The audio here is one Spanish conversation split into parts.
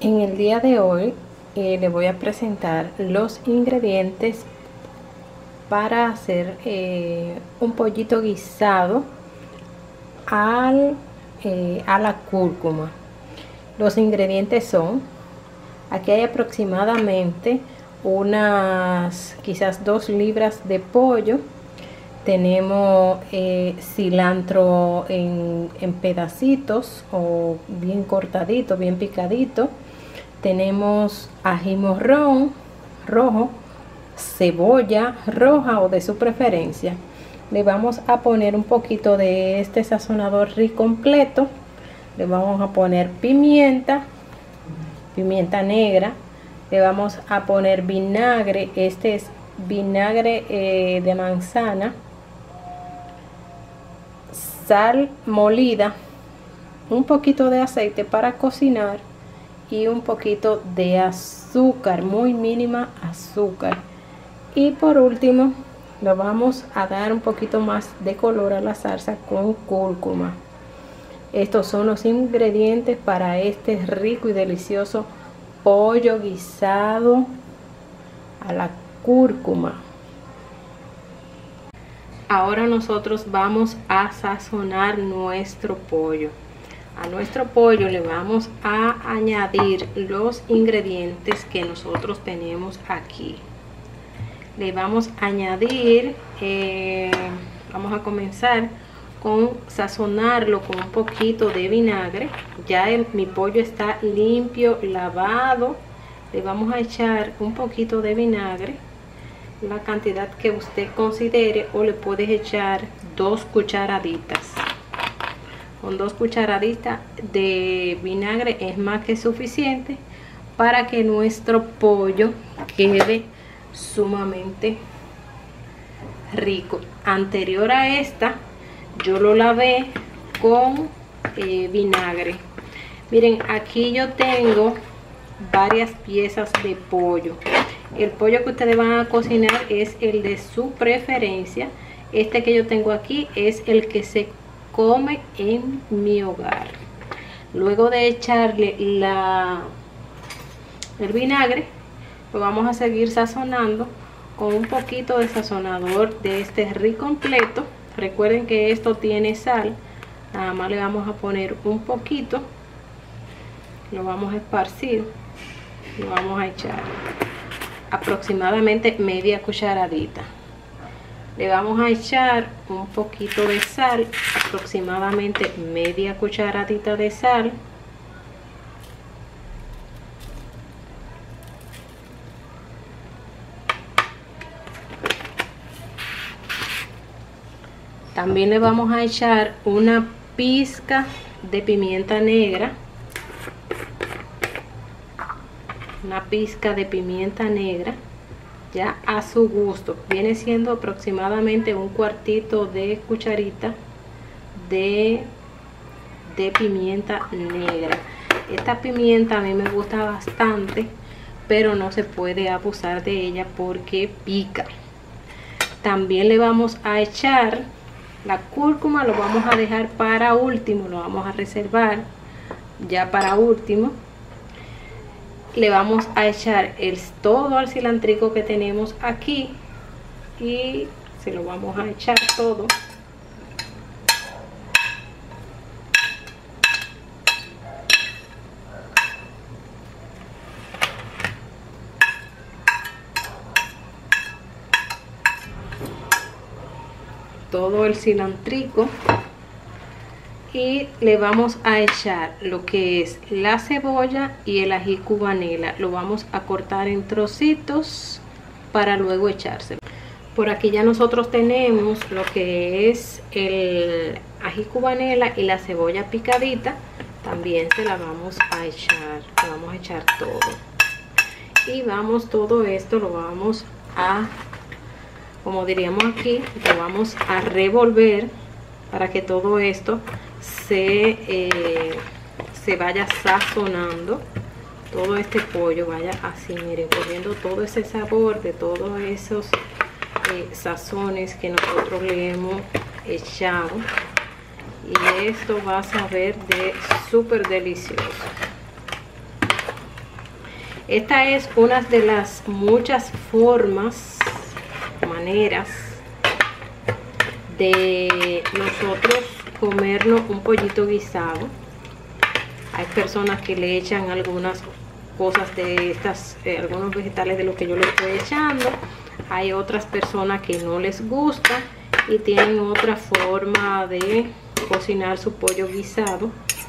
En el día de hoy le voy a presentar los ingredientes para hacer un pollito guisado a la cúrcuma. Los ingredientes son, aquí hay aproximadamente unas quizás 2 libras de pollo. Tenemos cilantro en pedacitos o bien cortadito, bien picadito. Tenemos ají morrón rojo, cebolla roja o de su preferencia. Le vamos a poner un poquito de este sazonador rico completo. Le vamos a poner pimienta negra. Le vamos a poner vinagre. Este es vinagre de manzana. Sal molida, un poquito de aceite para cocinar y un poquito de azúcar, muy mínima azúcar. Y por último le vamos a dar un poquito más de color a la salsa con cúrcuma. Estos son los ingredientes para este rico y delicioso pollo guisado a la cúrcuma. Ahora nosotros vamos a sazonar nuestro pollo. A nuestro pollo le vamos a añadir los ingredientes que nosotros tenemos aquí. Le vamos a añadir, vamos a comenzar con sazonarlo con un poquito de vinagre. Ya mi pollo está limpio, lavado. Le vamos a echar un poquito de vinagre, la cantidad que usted considere, o le puedes echar 2 cucharaditas. Con 2 cucharaditas de vinagre es más que suficiente para que nuestro pollo quede sumamente rico. Anterior a esta yo lo lavé con vinagre. Miren, aquí yo tengo varias piezas de pollo. El pollo que ustedes van a cocinar es el de su preferencia. Este que yo tengo aquí es el que se come en mi hogar. Luego de echarle el vinagre, lo vamos a seguir sazonando con un poquito de sazonador de este rico completo. Recuerden que esto tiene sal. Nada más le vamos a poner un poquito, lo vamos a esparcir, lo vamos a echar aproximadamente media cucharadita. Le vamos a echar un poquito de sal, aproximadamente media cucharadita de sal. También le vamos a echar una pizca de pimienta negra. Una pizca de pimienta negra, ya a su gusto. Viene siendo aproximadamente un cuartito de cucharita de pimienta negra. Esta pimienta a mí me gusta bastante, pero no se puede abusar de ella porque pica. También le vamos a echar la cúrcuma, lo vamos a dejar para último, lo vamos a reservar ya para último. Le vamos a echar todo el cilantrico que tenemos aquí y se lo vamos a echar todo. Todo el cilantrico. Y le vamos a echar lo que es la cebolla y el ají cubanela. Lo vamos a cortar en trocitos para luego echárselo. Por aquí ya nosotros tenemos lo que es el ají cubanela y la cebolla picadita. También se la vamos a echar. Le vamos a echar todo. Y todo esto lo vamos a, como diríamos aquí, lo vamos a revolver para que todo esto se vaya sazonando. Todo este pollo vaya así, miren, cogiendo todo ese sabor de todos esos sazones que nosotros le hemos echado. Y esto va a saber de súper delicioso. Esta es una de las muchas maneras de nosotros comernos un pollito guisado. Hay personas que le echan algunas cosas de estas, algunos vegetales de lo que yo le estoy echando. Hay otras personas que no les gusta y tienen otra forma de cocinar su pollo guisado.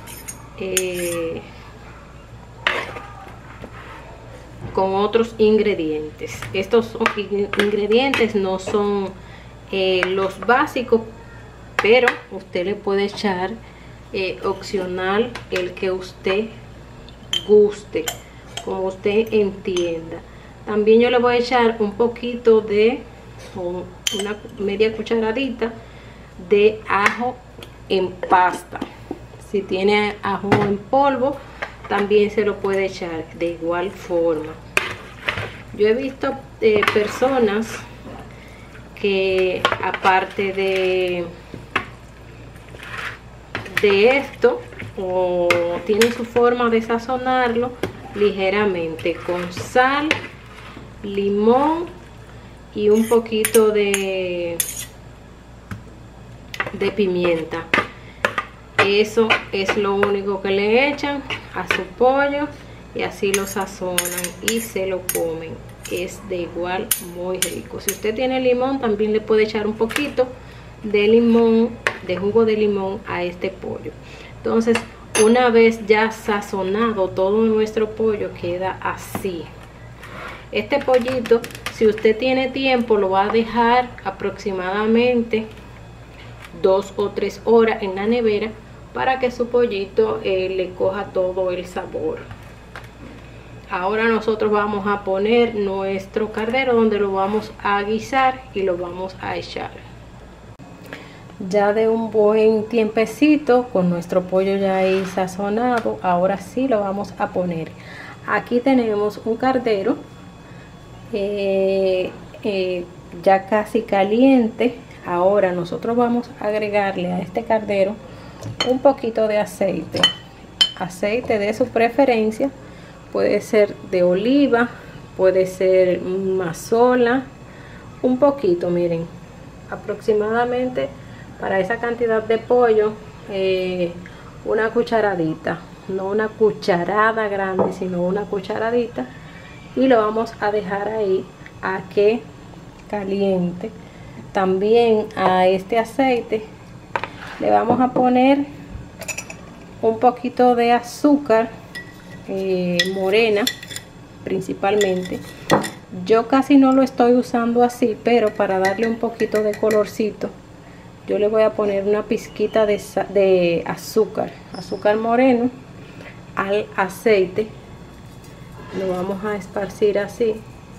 Con otros ingredientes. Estos ingredientes no son los básicos, pero usted le puede echar opcional el que usted guste, como usted entienda. También yo le voy a echar un poquito de, una media cucharadita de ajo en pasta. Si tiene ajo en polvo, también se lo puede echar de igual forma. Yo he visto personas que aparte de esto, o tienen su forma de sazonarlo ligeramente con sal, limón y un poquito de pimienta. Eso es lo único que le echan a su pollo y así lo sazonan y se lo comen. Es de igual muy rico. Si usted tiene limón, también le puede echar un poquito de limón, de jugo de limón a este pollo. Entonces, una vez ya sazonado todo nuestro pollo, queda así. Este pollito, si usted tiene tiempo, lo va a dejar aproximadamente 2 o 3 horas en la nevera para que su pollito le coja todo el sabor. Ahora nosotros vamos a poner nuestro cardero, donde lo vamos a guisar y lo vamos a echar. Ya de un buen tiempecito, con nuestro pollo ya ahí sazonado, ahora sí lo vamos a poner. Aquí tenemos un cardero ya casi caliente. Ahora nosotros vamos a agregarle a este cardero un poquito de aceite. Aceite de su preferencia. Puede ser de oliva, puede ser mazola, un poquito, miren, aproximadamente para esa cantidad de pollo, una cucharadita, no una cucharada grande, sino una cucharadita, y lo vamos a dejar ahí a que caliente. También a este aceite le vamos a poner un poquito de azúcar morena principalmente. Yo casi no lo estoy usando así, pero para darle un poquito de colorcito yo le voy a poner una pizquita de azúcar moreno al aceite. Lo vamos a esparcir así.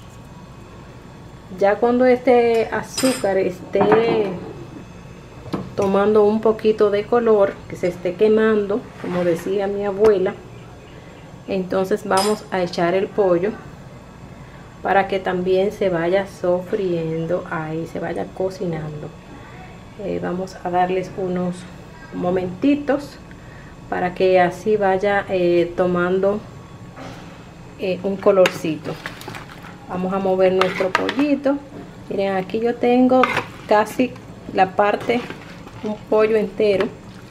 Ya cuando este azúcar esté tomando un poquito de color, que se esté quemando, como decía mi abuela, entonces vamos a echar el pollo para que también se vaya sofriendo ahí, se vaya cocinando. Vamos a darles unos momentitos para que así vaya tomando un colorcito. Vamos a mover nuestro pollito. Miren, aquí yo tengo casi la parte, un pollo entero,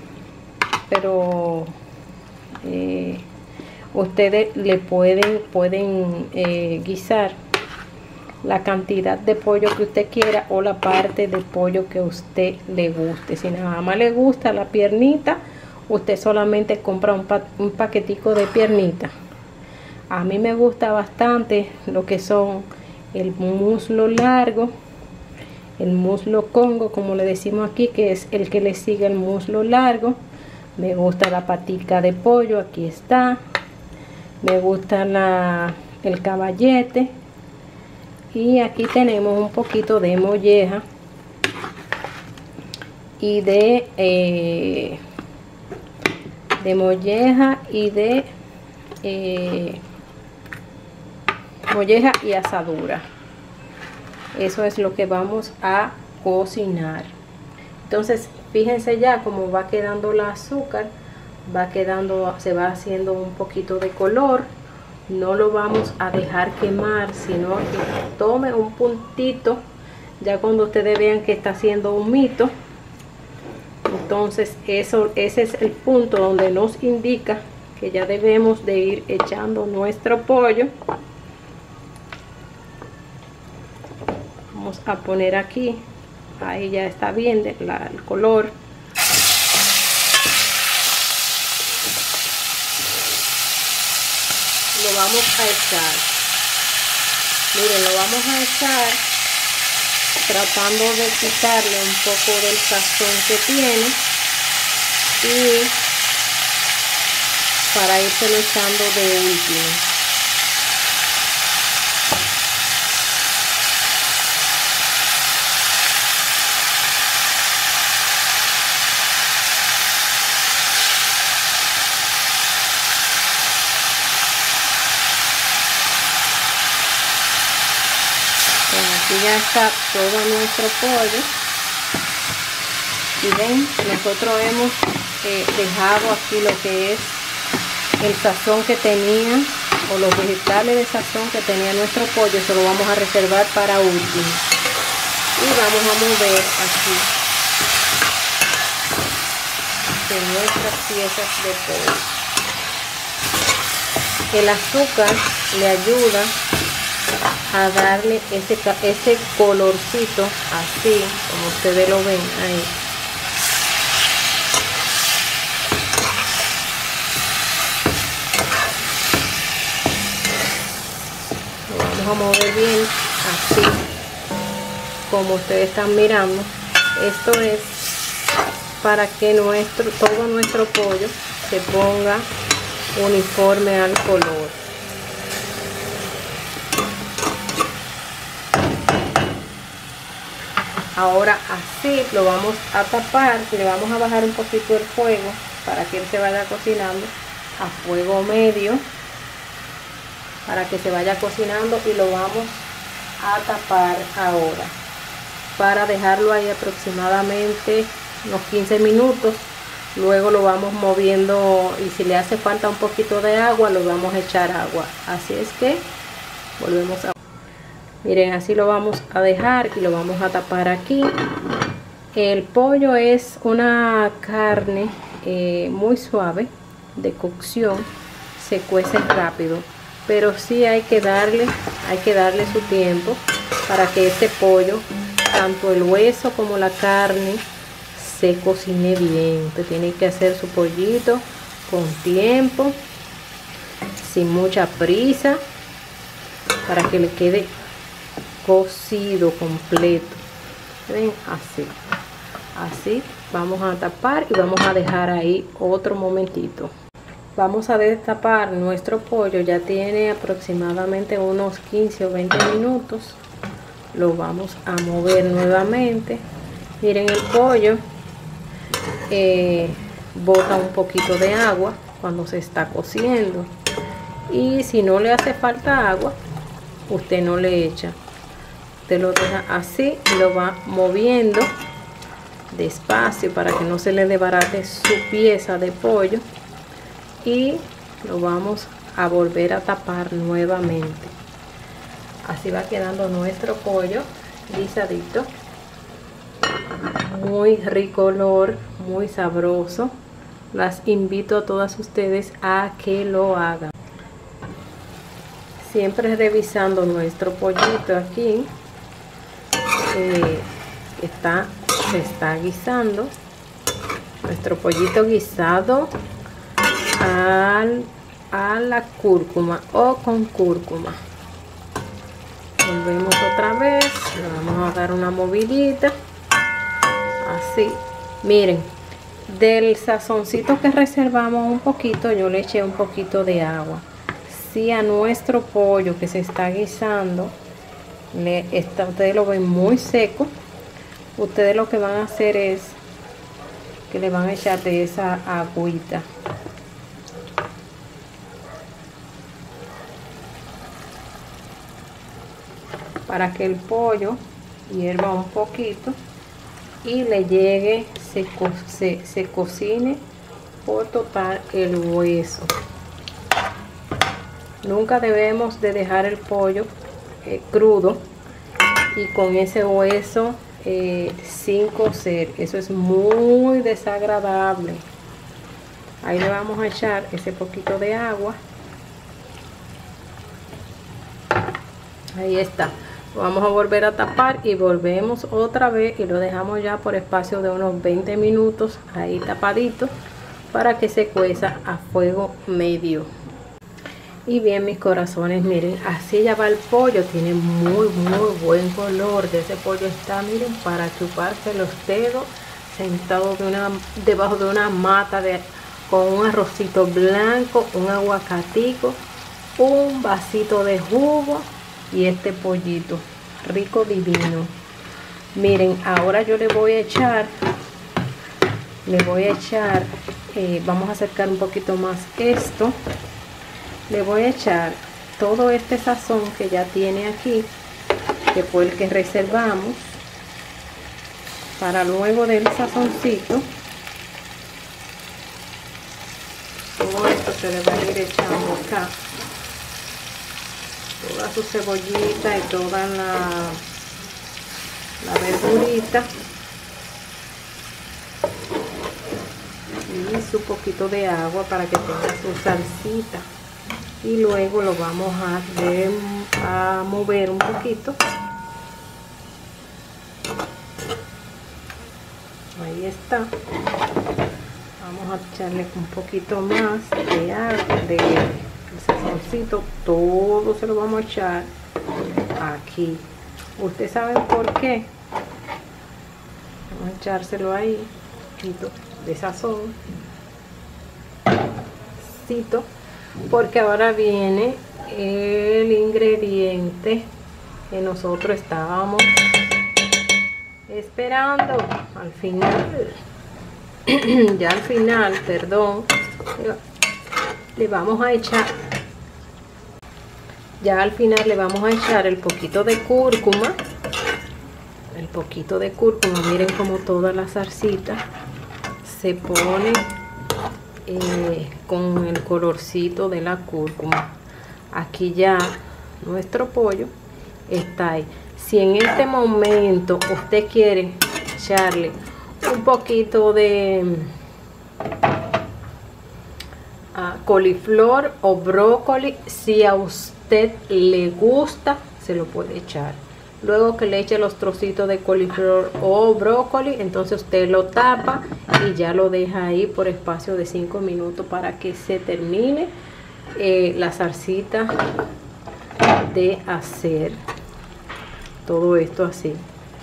pero ustedes le pueden guisar la cantidad de pollo que usted quiera o la parte de pollo que usted le guste. Si nada más le gusta la piernita, usted solamente compra un paquetico de piernita. A mí me gusta bastante lo que son el muslo largo, el muslo congo, como le decimos aquí, que es el que le sigue el muslo largo. Me gusta la patica de pollo, aquí está. Me gusta el caballete. Y aquí tenemos un poquito de molleja y de molleja y de molleja y asadura. Eso es lo que vamos a cocinar. Entonces fíjense ya cómo va quedando el azúcar, va quedando, se va haciendo un poquito de color, no lo vamos a dejar quemar, sino que tome un puntito. Ya cuando ustedes vean que está haciendo humito, entonces ese es el punto donde nos indica que ya debemos de ir echando nuestro pollo. Vamos a poner aquí, ahí ya está bien el color. Lo vamos a echar, miren, lo vamos a echar tratando de quitarle un poco del sazón que tiene y para irse echando de último. Aquí ya está todo nuestro pollo y ven, nosotros hemos dejado aquí lo que es el sazón que tenía, o los vegetales de sazón que tenía nuestro pollo. Eso lo vamos a reservar para último y vamos a mover aquí de nuestras piezas de pollo. El azúcar le ayuda a darle ese colorcito, así como ustedes lo ven ahí. Lo vamos a mover bien, así como ustedes están mirando. Esto es para que todo nuestro pollo se ponga uniforme al color. Ahora así lo vamos a tapar, le vamos a bajar un poquito el fuego para que él se vaya cocinando a fuego medio, para que se vaya cocinando, y lo vamos a tapar ahora para dejarlo ahí aproximadamente unos 15 minutos. Luego lo vamos moviendo y si le hace falta un poquito de agua, lo vamos a echar agua. Así es que volvemos a... Miren, así lo vamos a dejar y lo vamos a tapar aquí. El pollo es una carne muy suave de cocción, se cuece rápido, pero sí hay que darle su tiempo para que este pollo, tanto el hueso como la carne, se cocine bien. Usted tiene que hacer su pollito con tiempo, sin mucha prisa, para que le quede cocido completo. ¿Ven? Así vamos a tapar y vamos a dejar ahí otro momentito. Vamos a destapar nuestro pollo, ya tiene aproximadamente unos 15 o 20 minutos. Lo vamos a mover nuevamente. Miren, el pollo bota un poquito de agua cuando se está cociendo, y si no le hace falta agua, usted no le echa. Usted lo deja así y lo va moviendo despacio para que no se le desbarate su pieza de pollo, y lo vamos a volver a tapar nuevamente. Así va quedando nuestro pollo guisadito, muy rico olor, muy sabroso. Las invito a todas ustedes a que lo hagan, siempre revisando nuestro pollito aquí. Se está guisando nuestro pollito guisado a la cúrcuma o con cúrcuma. Volvemos otra vez, le vamos a dar una movidita así. Miren, del sazoncito que reservamos un poquito, yo le eché un poquito de agua. Si a nuestro pollo que se está guisando ustedes lo ven muy seco, ustedes lo que van a hacer es que le van a echar de esa agüita. Para que el pollo hierva un poquito y le llegue, se cocine por total el hueso. Nunca debemos de dejar el pollo crudo y con ese hueso sin cocer. Eso es muy desagradable. Ahí le vamos a echar ese poquito de agua. Ahí está. Lo vamos a volver a tapar y volvemos otra vez y lo dejamos ya por espacio de unos 20 minutos ahí tapadito para que se cueza a fuego medio. Y bien, mis corazones, miren, así ya va el pollo. Tiene muy buen color. De ese pollo está, miren, para chuparse los dedos, sentado debajo de una mata con un arrocito blanco, un aguacatico, un vasito de jugo y este pollito rico, divino. Miren, ahora yo le voy a echar, vamos a acercar un poquito más esto. Le voy a echar todo este sazón que ya tiene aquí, que fue el que reservamos para luego del sazoncito. Todo esto se le va a ir echando acá, toda su cebollita y toda la verdurita y su poquito de agua para que tenga su salsita. Y luego lo vamos a mover un poquito. Ahí está. Vamos a echarle un poquito más de agua, de sazoncito. Todo se lo vamos a echar aquí. Ustedes saben por qué. Vamos a echárselo ahí, un poquito de sazón. Porque ahora viene el ingrediente que nosotros estábamos esperando al final. Ya al final, perdón, le vamos a echar, ya al final le vamos a echar el poquito de cúrcuma. Miren como toda la salsita se pone con el colorcito de la cúrcuma. Aquí ya nuestro pollo está ahí. Si en este momento usted quiere echarle un poquito de coliflor o brócoli, si a usted le gusta, se lo puede echar. Luego que le eche los trocitos de coliflor o brócoli, entonces usted lo tapa y ya lo deja ahí por espacio de 5 minutos para que se termine la salsita de hacer todo esto así.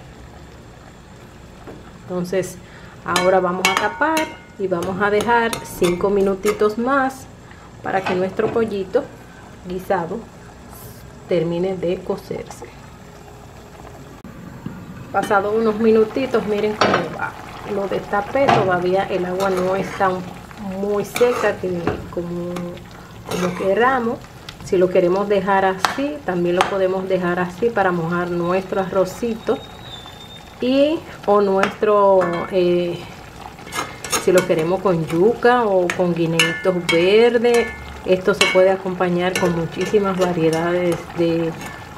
Entonces ahora vamos a tapar y vamos a dejar 5 minutitos más para que nuestro pollito guisado termine de cocerse. Pasado unos minutitos, miren cómo va. Lo destapé, todavía el agua no está muy seca como queramos. Si lo queremos dejar así, también lo podemos dejar así para mojar nuestro arrocito o nuestro si lo queremos con yuca o con guineitos verdes. Esto se puede acompañar con muchísimas variedades de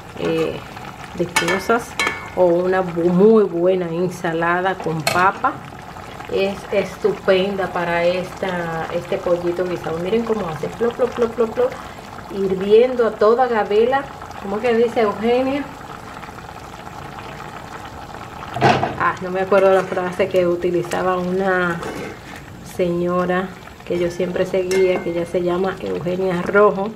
cosas, o una muy buena ensalada con papa. Es estupenda para este pollito guisado. Miren cómo hace plop, plop, plop, plop, plop, hirviendo a toda gabela. ¿Cómo que dice Eugenia? No me acuerdo la frase que utilizaba una señora que yo siempre seguía, que ella se llama Eugenia Rojo.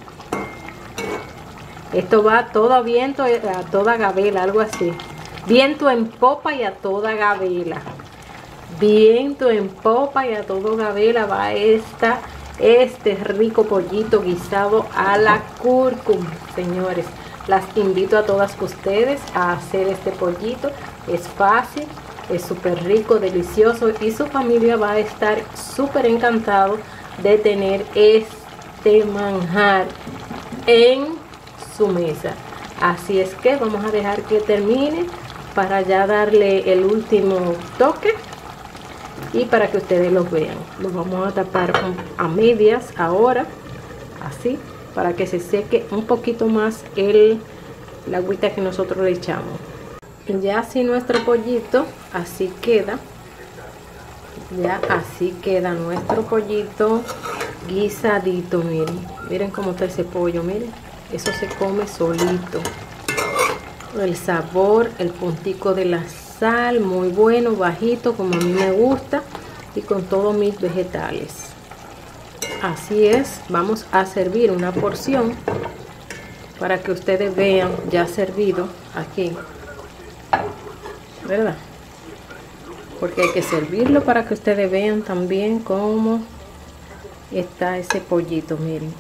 Esto va todo a viento, a toda gabela, algo así. Viento en popa y a toda gabela. Viento en popa y a toda gabela va este rico pollito guisado a la cúrcuma, señores. Las invito a todas ustedes a hacer este pollito. Es fácil, es súper rico, delicioso, y su familia va a estar súper encantado de tener este manjar en su mesa. Así es que vamos a dejar que termine para ya darle el último toque y para que ustedes lo vean. Lo vamos a tapar a medias ahora, así, para que se seque un poquito más la agüita que nosotros le echamos. Ya así nuestro pollito, así queda. Ya así queda nuestro pollito guisadito, miren. Miren cómo está ese pollo, miren. Eso se come solito. El sabor, el puntico de la sal, muy bueno, bajito, como a mí me gusta. Y con todos mis vegetales. Así es, vamos a servir una porción para que ustedes vean ya servido aquí, ¿verdad? Porque hay que servirlo para que ustedes vean también cómo está ese pollito, miren.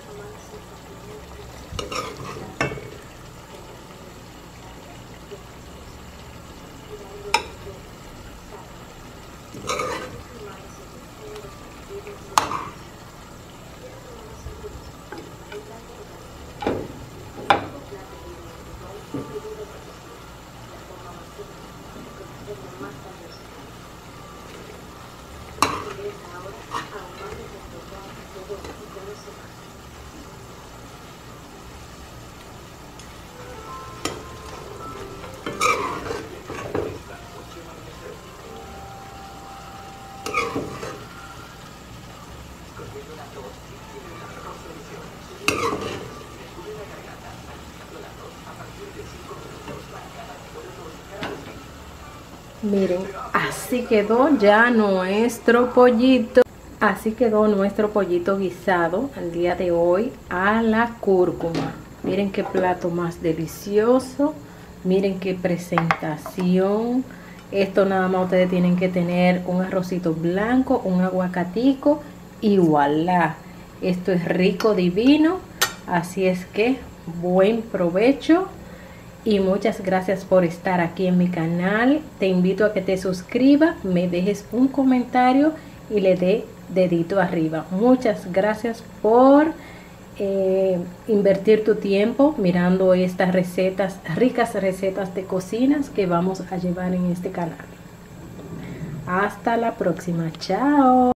Miren, así quedó ya nuestro pollito. Así quedó nuestro pollito guisado el día de hoy a la cúrcuma. Miren qué plato más delicioso. Miren qué presentación. Esto nada más ustedes tienen que tener un arrocito blanco, un aguacatico y voilà. Esto es rico, divino. Así es que buen provecho. Y muchas gracias por estar aquí en mi canal. Te invito a que te suscribas, me dejes un comentario y le dé dedito arriba. Muchas gracias por invertir tu tiempo mirando estas recetas, ricas recetas de cocinas que vamos a llevar en este canal. Hasta la próxima. Chao.